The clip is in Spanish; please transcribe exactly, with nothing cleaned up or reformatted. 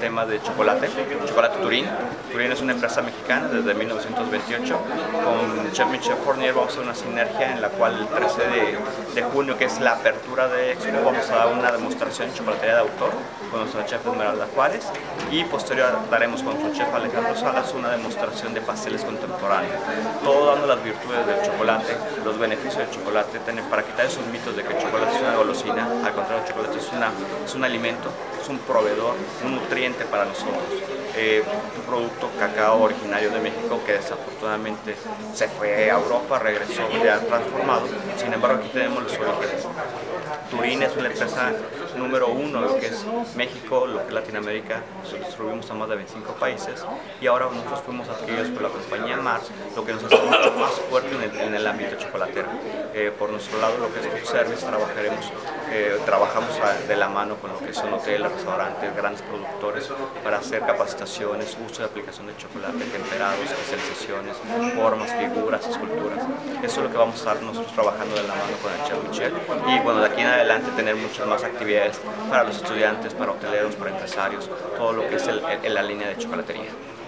tema de chocolate, chocolate Turín. Turín es una empresa mexicana desde mil novecientos veintiocho. Con Chef Michel Fournier vamos a hacer una sinergia en la cual el trece de junio, que es la apertura de Expo, vamos a dar una demostración en chocolatería de autor con nuestra chef Esmeralda Juárez, y posterior daremos con nuestro chef Alejandro Salas una demostración de pasteles contemporáneos, todo dando las virtudes del chocolate, los beneficios del chocolate, para quitar esos mitos de que el chocolate es una golosina. Al contrario, el chocolate es, una, es un alimento, es un proveedor, un nutriente para nosotros. Eh, un producto cacao originario de México que desafortunadamente se fue a Europa, regresó ya transformado. Sin embargo, aquí tenemos los orígenes. Turín es una empresa número uno, lo que es México, lo que es Latinoamérica. Nos distribuimos a más de veinticinco países y ahora nosotros fuimos adquiridos por la compañía Mars, lo que nos hace mucho más fuerte en el, en el ámbito chocolatero. Eh, por nuestro lado, lo que es food service, trabajaremos, eh, trabajamos de la mano con lo que son hoteles, restaurantes, grandes productores para hacer capacitaciones, uso de aplicación de chocolate, temperados, especializaciones, formas, figuras, esculturas. Eso es lo que vamos a estar nosotros trabajando de la mano con el Chef Michel, y bueno, de aquí en adelante tener muchas más actividades para los estudiantes, para hoteleros, para empresarios, todo lo que es el, el, la línea de chocolatería.